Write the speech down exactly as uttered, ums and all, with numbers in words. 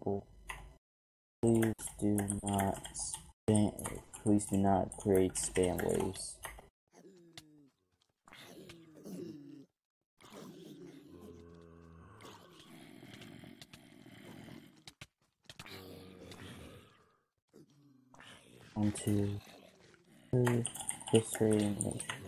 example, please do not spam, please do not create spam waves. On to history and